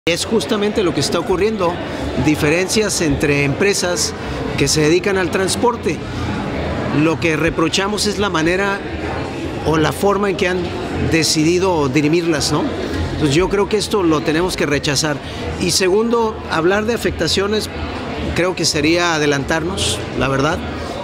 Es justamente lo que está ocurriendo, diferencias entre empresas que se dedican al transporte. Lo que reprochamos es la manera o la forma en que han decidido dirimirlas, ¿no? Entonces yo creo que esto lo tenemos que rechazar. Y segundo, hablar de afectaciones creo que sería adelantarnos, la verdad.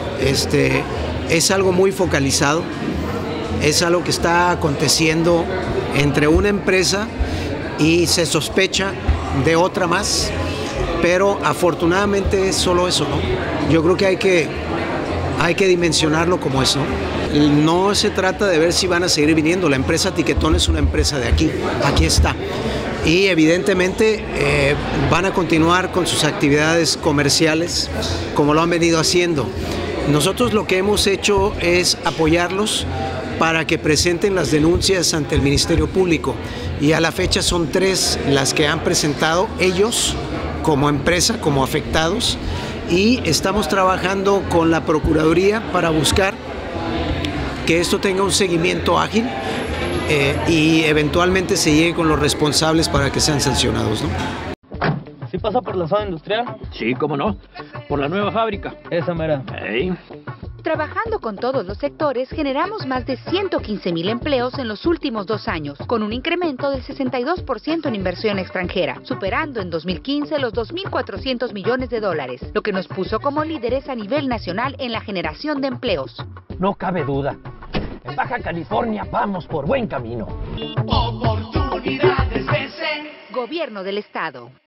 Es algo muy focalizado, es algo que está aconteciendo entre una empresa y se sospecha de otra más, pero afortunadamente es solo eso, ¿no? Yo creo que hay que dimensionarlo como eso. No se trata de ver si van a seguir viniendo. La empresa Tiquetón es una empresa de aquí está. Y evidentemente van a continuar con sus actividades comerciales como lo han venido haciendo. Nosotros lo que hemos hecho es apoyarlos para que presenten las denuncias ante el Ministerio Público. Y a la fecha son 3 las que han presentado ellos como empresa, como afectados. Y estamos trabajando con la Procuraduría para buscar que esto tenga un seguimiento ágil y eventualmente se llegue con los responsables para que sean sancionados, ¿no? ¿Sí pasa por la zona industrial? Sí, cómo no. Por la nueva fábrica. Esa mera. Hey. Trabajando con todos los sectores, generamos más de 115,000 empleos en los últimos 2 años, con un incremento del 62% en inversión extranjera, superando en 2015 los $2,400 millones, lo que nos puso como líderes a nivel nacional en la generación de empleos. No cabe duda. En Baja California vamos por buen camino. Gobierno del Estado.